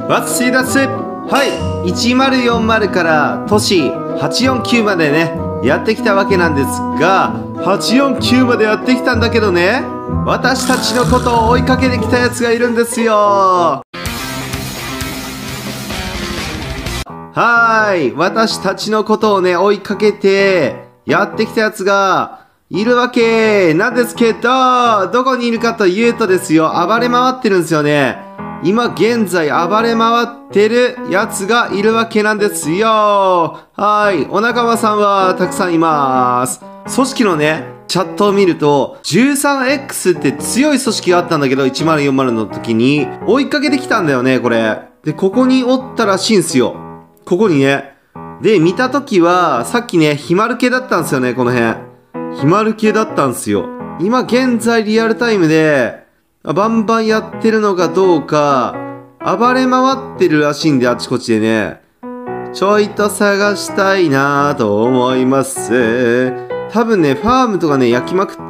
わっしーだす。はい、1040から都市849までね、やってきたわけなんですが、849までやってきたんだけどね、私たちのことを追いかけてきたやつがいるんですよ。私たちのことをね、追いかけてやってきたやつがいるわけなんですけど、どこにいるかというとですよ、暴れ回ってるんですよね。今現在暴れ回ってるやつがいるわけなんですよ。お仲間さんはたくさんいます。組織のね、チャットを見ると、13X って強い組織があったんだけど、1040の時に追いかけてきたんだよね、これ。で、ここにおったらしいんすよ。ここにね。で、見た時は、さっきね、ヒマル系だったんですよね、この辺。ヒマル系だったんですよ。今現在リアルタイムで、バンバンやってるのかどうか、暴れ回ってるらしいんで、あちこちでね。ちょいと探したいなぁと思います。多分ね、ファームとかね、焼きまくって、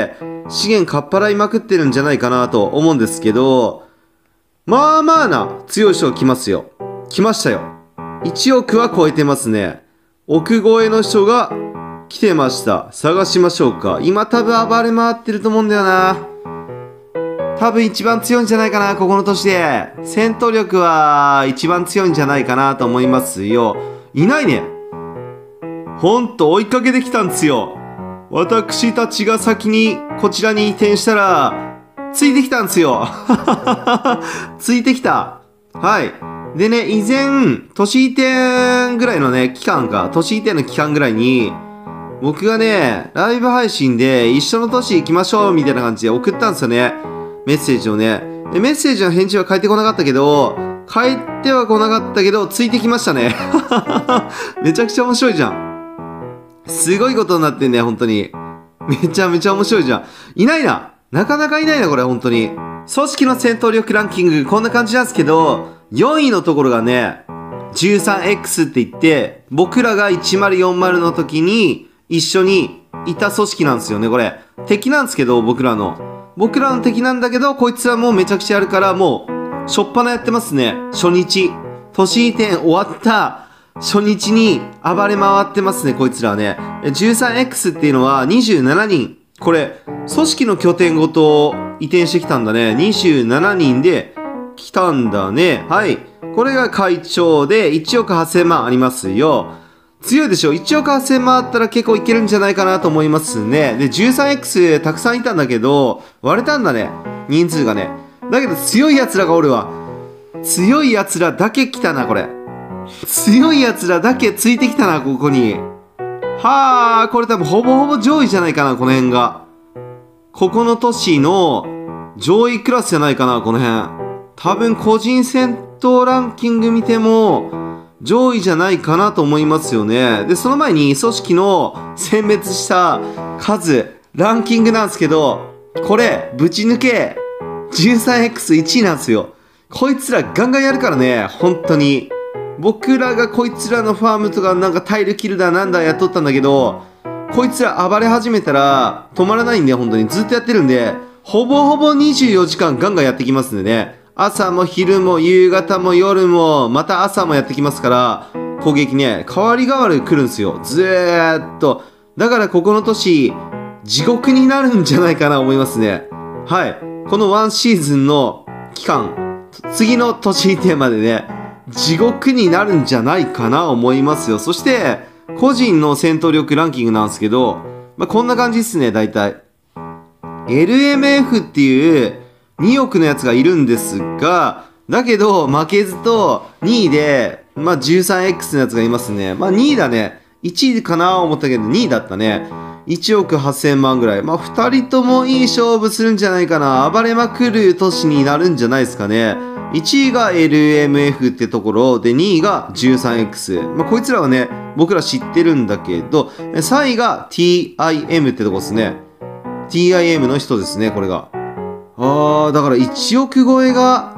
資源かっぱらいまくってるんじゃないかなと思うんですけど、まあまあな強い人が来ますよ。来ましたよ。1億は超えてますね。億超えの人が来てました。探しましょうか。今多分暴れ回ってると思うんだよな。多分一番強いんじゃないかな、ここの都市で。戦闘力は一番強いんじゃないかなと思いますよ。いないね。ほんと追いかけてきたんですよ。私たちが先にこちらに移転したら、ついてきたんですよ。ついてきた。はい。でね、以前、都市移転ぐらいのね、期間か、都市移転の期間ぐらいに、僕がね、ライブ配信で一緒の都市行きましょうみたいな感じで送ったんですよね。メッセージをね。で、メッセージの返事は返ってこなかったけど、返っては来なかったけど、ついてきましたね。めちゃくちゃ面白いじゃん。すごいことになってんね、本当に。めちゃめちゃ面白いじゃん。いないな。なかなかいないな、これ、本当に。組織の戦闘力ランキング、こんな感じなんですけど、4位のところがね、13X って言って、僕らが1040の時に一緒にいた組織なんですよね、これ。敵なんですけど、僕らの敵なんだけど、こいつはもうめちゃくちゃやるから、もう、しょっぱなやってますね。初日。都市移転終わった初日に暴れ回ってますね、こいつらはね。13X っていうのは27人。これ、組織の拠点ごと移転してきたんだね。27人で来たんだね。はい。これが会長で1億8000万ありますよ。強いでしょ。1億8000万あったら結構いけるんじゃないかなと思いますね。で、13X たくさんいたんだけど、割れたんだね。人数がね。だけど強い奴らがおるわ。強い奴らだけ来たな、これ。強い奴らだけついてきたな、ここに。はあ、これ多分ほぼほぼ上位じゃないかな、この辺が。ここの都市の上位クラスじゃないかな、この辺。多分個人戦闘ランキング見ても、上位じゃないかなと思いますよね。で、その前に組織の殲滅した数、ランキングなんですけど、これ、ぶち抜け、13X1 位なんですよ。こいつらガンガンやるからね、本当に。僕らがこいつらのファームとかなんかタイルキルだなんだやっとったんだけど、こいつら暴れ始めたら止まらないんで、本当にずっとやってるんで、ほぼほぼ24時間ガンガンやってきますんでね。朝も昼も夕方も夜もまた朝もやってきますから、攻撃ね、代わり代わり来るんですよ。ずーっと。だからここの都市、地獄になるんじゃないかな思いますね。はい。このワンシーズンの期間、次の都市移転までね、地獄になるんじゃないかな思いますよ。そして、個人の戦闘力ランキングなんですけど、こんな感じですね、大体。LMF っていう2億のやつがいるんですが、だけど負けずと2位で、13X のやつがいますね。2位だね。1位かな思ったけど2位だったね。1億8000万ぐらい。2人ともいい勝負するんじゃないかな。暴れまくる都市になるんじゃないですかね。1位が LMF ってところで、2位が 13X。こいつらはね、僕ら知ってるんだけど、3位が TIM ってとこですね。TIM の人ですね、これが。だから1億超えが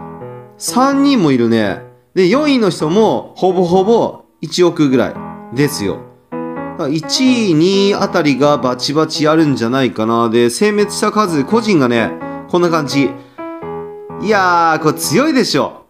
3人もいるね。で、4位の人もほぼほぼ1億ぐらいですよ。1位、2位あたりがバチバチやるんじゃないかな。で、殲滅した数、個人がね、こんな感じ。いやー、これ強いでしょ。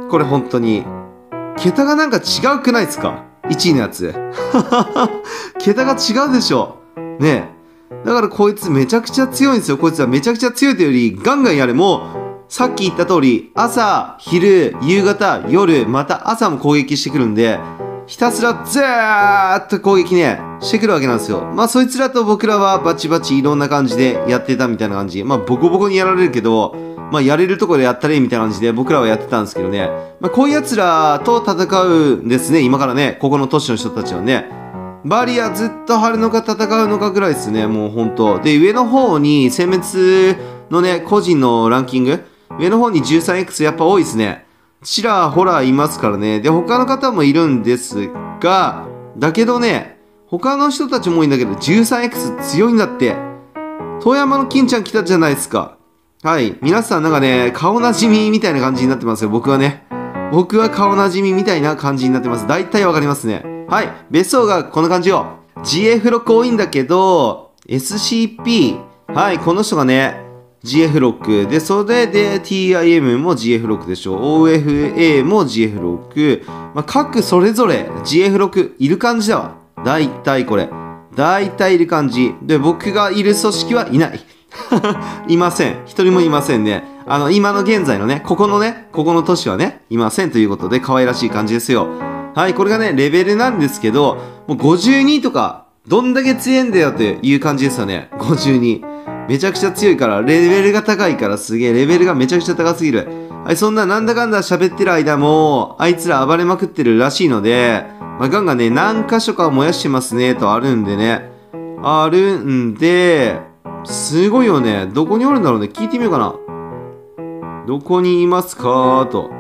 これ本当に。桁がなんか違うくないですか？ 1 位のやつ。桁が違うでしょ。ねえ。だからこいつめちゃくちゃ強いんですよ。こいつはめちゃくちゃ強いというより、ガンガンやれ。もう、さっき言った通り、朝、昼、夕方、夜、また朝も攻撃してくるんで、ひたすらずーっと攻撃ね、してくるわけなんですよ。まあそいつらと僕らはバチバチいろんな感じでやってたみたいな感じ。まあボコボコにやられるけど、まあやれるところでやったれみたいな感じで僕らはやってたんですけどね。まあこういう奴らと戦うんですね。今からね、ここの都市の人たちはね。バリアずっと張るのか戦うのかぐらいですね。もうほんと。で、上の方に殲滅のね、個人のランキング。上の方に 13X やっぱ多いですね。ちらほらいますからね。で、他の方もいるんですが、だけどね、他の人たちも多いんだけど、13X 強いんだって。遠山の金ちゃん来たじゃないですか。はい。皆さんなんかね、顔なじみみたいな感じになってますよ。僕はね。僕は顔なじみみたいな感じになってます。大体わかりますね。はい。別荘がこんな感じよ。GF6 多いんだけど、SCP。はい。この人がね、GF6 で、それで TIM も GF6 でしょ。OFA も GF6。まあ、各それぞれ GF6 いる感じだわ。大体これ。大体いる感じ。で、僕がいる組織はいない。いません。一人もいませんね。今の現在のね、ここの都市はね、いませんということで可愛らしい感じですよ。はい、これがね、レベルなんですけど、もう52とか、どんだけ強いんだよという感じですよね。52。めちゃくちゃ強いから、レベルが高いからすげえ、レベルがめちゃくちゃ高すぎる。はい、そんななんだかんだ喋ってる間も、あいつら暴れまくってるらしいので、まあ、ガンガンね、何箇所か燃やしてますね、とあるんでね。あるんで、すごいよね。どこにおるんだろうね。聞いてみようかな。どこにいますかと。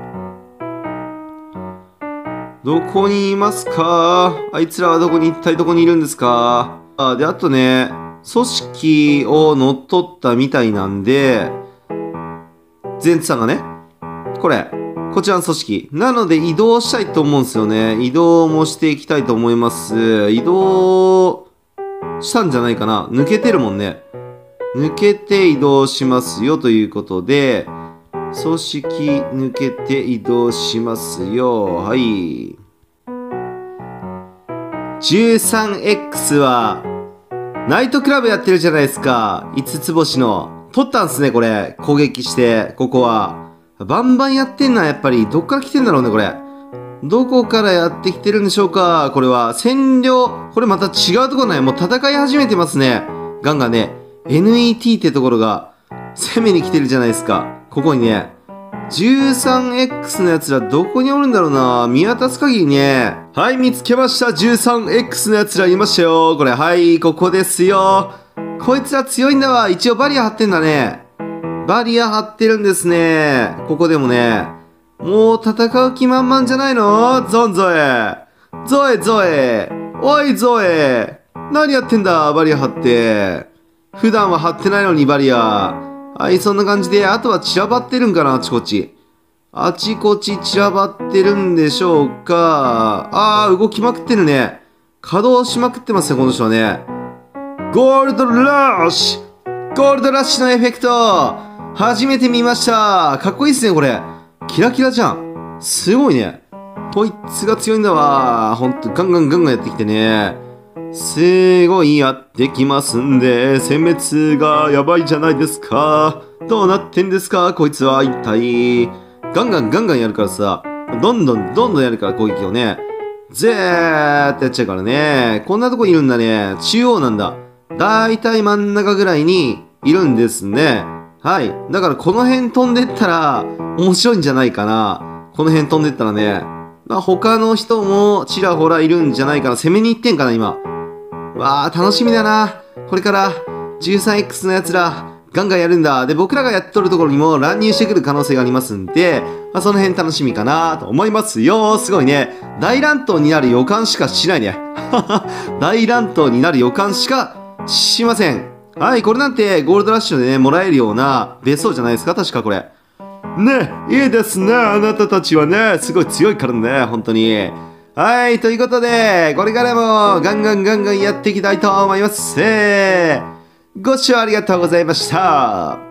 どこにいますか？あいつらは一体どこにいるんですか？で、あとね、組織を乗っ取ったみたいなんで、ゼンツさんがね、こちらの組織。なので移動したいと思うんですよね。移動もしていきたいと思います。移動したんじゃないかな。抜けてるもんね。抜けて移動しますよということで、組織抜けて移動しますよ。はい。13X は、ナイトクラブやってるじゃないですか。5つ星の。取ったんすね、これ。攻撃して、ここは。バンバンやってんな、やっぱり。どっから来てんだろうね、これ。どこからやってきてるんでしょうか、これは。占領。これまた違うところね。もう戦い始めてますね。ガンガンね。NET ってところが攻めに来てるじゃないですか。ここにね。13X のやつらどこにおるんだろうな。見渡す限りね。はい、見つけました。13X のやつらいましたよ。これ、はい、ここですよ。こいつら強いんだわ。一応バリア張ってんだね。バリア張ってるんですね。ここでもね。もう戦う気満々じゃないの？ゾンゾエ。ゾエゾエ。おいゾエ。何やってんだ、バリア張って。普段は張ってないのにバリア。はい、そんな感じで、あとは散らばってるんかな、あちこち。あちこち散らばってるんでしょうか。動きまくってるね。稼働しまくってますね、この人はね。ゴールドラッシュ！ゴールドラッシュのエフェクト初めて見ました。かっこいいっすね、これ。キラキラじゃん。すごいね。こいつが強いんだわ。ほんと、ガンガンガンガンやってきてね。すごいやってきますんで、殲滅がやばいじゃないですか。どうなってんですかこいつは一体。ガンガンガンガンやるからさ、どんどんやるから攻撃をね。ぜーってやっちゃうからね。こんなとこいるんだね。中央なんだ。だいたい真ん中ぐらいにいるんですね。はい。だからこの辺飛んでったら面白いんじゃないかな。この辺飛んでったらね。他の人もちらほらいるんじゃないかな。攻めに行ってんかな、今。わー、楽しみだな。これから 13X のやつらガンガンやるんだ。で、僕らがやっとるところにも乱入してくる可能性がありますんで、その辺楽しみかなと思いますよ。すごいね。大乱闘になる予感しかしないね。大乱闘になる予感しかしません。はい、これなんてゴールドラッシュでね、もらえるような別荘じゃないですか、確かこれ。ね、いいですね。あなたたちはね、すごい強いからね、本当に。はい、ということで、これからもガンガンやっていきたいと思います。ご視聴ありがとうございました。